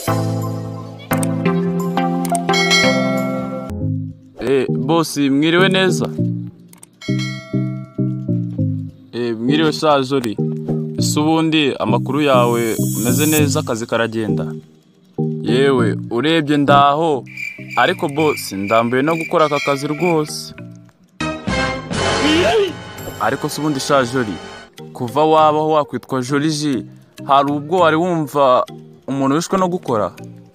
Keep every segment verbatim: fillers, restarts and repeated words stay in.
Eh, boss mwiriwe neza. Eh, mwiriwe shajori. Subundi amakuru yawe umeze neza, akazi karagenda. Yewe urebye ndaho, ariko boss ndambuye no gukora aka kazi rwose. Ariko subundi shajori, kuva wabaho wakwitwa Joliji, hari ubwo wari wumva umuntu wishwe no gukora?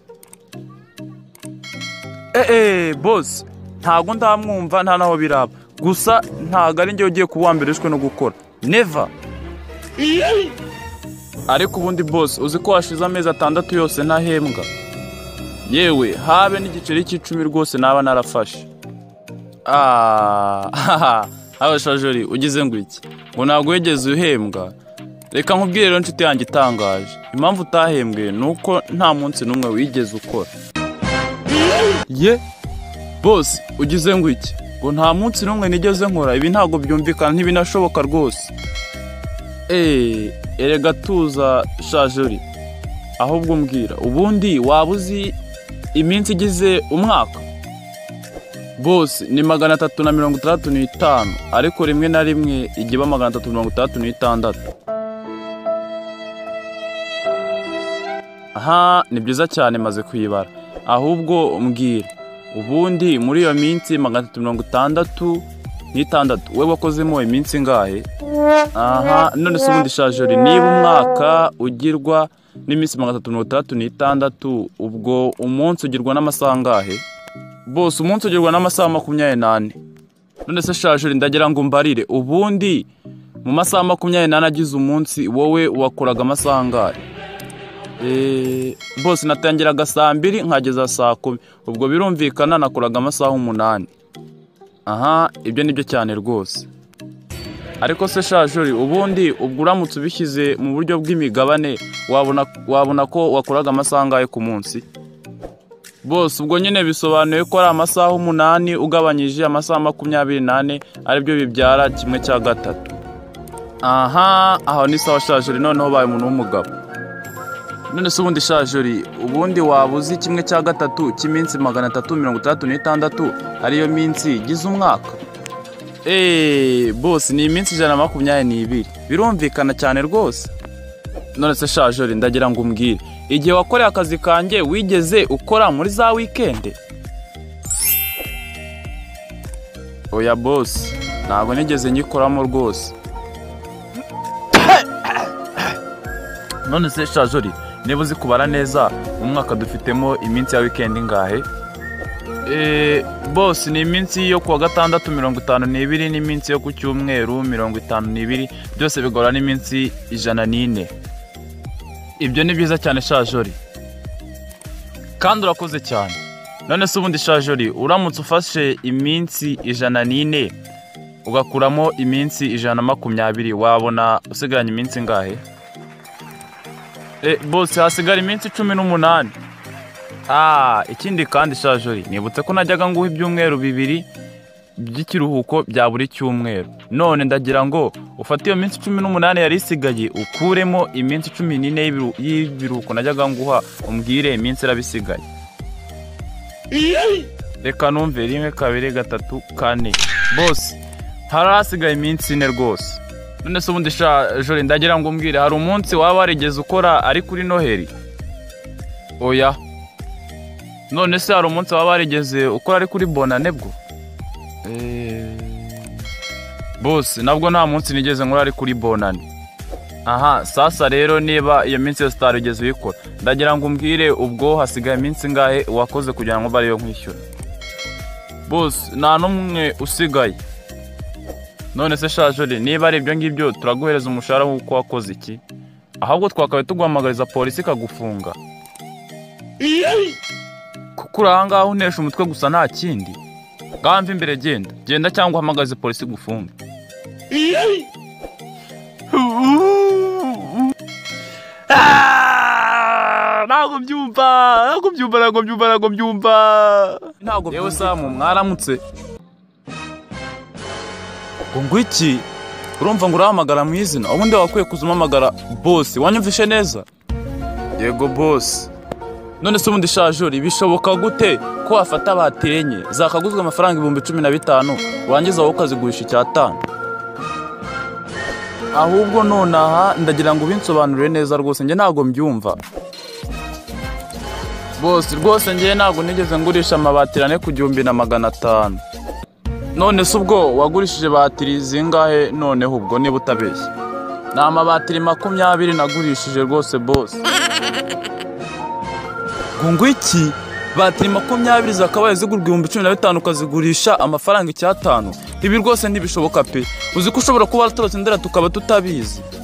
Eh eh boss, ntago ndamwumva nta naho biraba. Gusa ntago ari njye ugiye kuwambira wishwe no gukora. Never. Ariko ubundi boss, uzi ko washize amezi atandatu yose ntahembwa. Yewe habe n'igiceri cy'icumi rwose naba narafashe. Ah, aho shajori ugize ngo iki? Ngo ntago wegeze uhembwa. Reka nkubwire rero nshuti yanjye itangaje. Impamvu utahembwe nuko nta munsi numwe wigeze ukora. Ye boss ugize ngo iki? Ngo nta munsi numwe nigeze nkora. Ibi ntago byumvikana, ntibinashoboka rwose. Eh, erega tuza shajori. Ahubwo mbwira, ubundi wabuzi iminsi igize umwaka? Boss ni magana atatu na mirongo itandatu n'itanu, ariko rimwe na rimwe igiba magana atatu na mirongo itandatu n'itandatu. Aha, ni byiza cyane maze kwibara. Ahubwo mbwira, ubundi muri iyo minsi magana atatu na mirongo itandatu n'itandatu we wakozemo iminsi ngahe? Aha, none se ubundi shajori, niba umwaka ugirwa n'iminsi magana atatu na mirongo itandatu n'itandatu, ubwo umunsi ugirwa n'amasaha ngahe? Boss umunsi ugirwa n'amasaha makumyabiri n'ane. None se shajori, ndagira ngo mbarire, ubundi mu masaha makumyabiri n'ane agize umunsi wowe wakoraga amasaha ngahe? Eh, boss natangiraga saa mbiri nkageza saa kumi. Ubwo birumvikana nakoraga amasaha umunani. Aha, ibyo nibyo cyane rwose. Ariko se shajori, ubundi ubwo uramutse ubishyize mu buryo bw'imigabane wabona wabona ko wakoraga amasaha ngahe ku munsi? Boss ubwo nyine bisobanuye ko ari amasaha umunani ugabanyije amasaha makumyabiri n'ane, aribyo bibyara kimwe cya gatatu. Aha, aho ni sawa shajori, noneho baye umuntu w'umugabo. None se ubundi shajori, ubundi wabuzi kimwe cya gatatu cy'iminsi magana atatu mirongo itandatu n'itandatu ariyo minsi igize umwaka? Eh, boss ni iminsi ijana na makumyabiri n'ibiri. Birumvikana cyane rwose. None se shajori, ndagira ngo umbwire, igihe wakoreye akazi kanjye wigeze ukora muri za weekend? Oya boss, ntago nigeze nyikoramo rwose. None se shajori, niba uzi kubara neza, umwaka dufitemo iminsi ya weekend ngahe? Eh, boss ni iminsi yo kuwa gatandatu mirongo itanu n'ibiri n'iminsi yo ku cyumweru mirongo itanu n'ibiri, byose bigora n'iminsi ijana n'ine. Ibyo ni byiza cyane shajori, kandi urakoze cyane. None se ubundi shajori, uramutse ufashe iminsi ijana n'ine ugakuramo iminsi ijana na makumyabiri, wabona usigaranye iminsi ngahe? Eh, boss hasigara iminsi cumi n'umunani. Ah, ikindi kandi shajori, nibutse ko najyaga nguha ibyumweru bibiri by'ikiruhuko bya buri cyumweru. None ndagira ngo ufate iyo minsi cumi n'umunani yari isigaye ukuremo iminsi cumi n'ine y'ibiruhuko najyaga nguha, umbwire iminsi irabisigaye. Reka numve, rimwe kabiri gatatu kane. Boss harasigaye iminsi ine rwose. None se ubundi shajori, ndagira ngo umbwire, hari umunsi waba warigeze ukora ari kuri Noheri? Oya. None se hari umunsi waba warigeze ukora ari kuri Bonane bwo? Eh, boss nabwo nta munsi nigeze nkora ari kuri Bonane. Aha, sasa rero niba iyo minsi yose utarigeze uyikora, ndagira ngo umbwire ubwo hasigaye iminsi ngahe wakoze kugira ngo bariyo nkwishyura? Boss nta numwe usigaye. None se shajori, niba ari ibyo ngibyo turaguhereza umushahara w'uko wakoze iki? Ahubwo twakabaye tuguhamagariza polisi ikagufunga. Kuko uranga unesha umutwe gusa nta kindi. Gamva imbere, genda genda cyangwa uhamagaze polisi gufunga. Ntago byumva, ntago byumva, ntago byumva, ntago byumva. Ntago yewe Samu, mwaramutse. Ngo iki? Urumva ngo urahamagara mu izina, ubundi wakwiye kuzumamagara boss. Wanyumvishe neza? Yego boss. none se ubundi shajuri bishoboka gute ko wafata batiri enye zakaguzwe amafaranga ibihumbi cumi na bitanu wangiza wowe ukazigurisha icyatanu? Ahubwo nonaha ndagira ngo ubinsobanurire neza rwose, njye ntago mbyumva. Bose rwose njye ntago nigeze ngurisha amabatiri ane ku gihumbi na magana atanu. None se ubwo wagurishije batiri zingahe noneho ubwo niba utabeshye? Ni amabatiri makumyabiri nagurishije rwose bose. Ngo iki? Batiri makumyabiri zakabaye zigurwa ibihumbi cumi na bitanu ukazigurisha amafaranga icyatanu? Ibi rwose ntibishoboka pe. Uzi ko ushobora kuba waratorotse ndera tukaba tutabizi.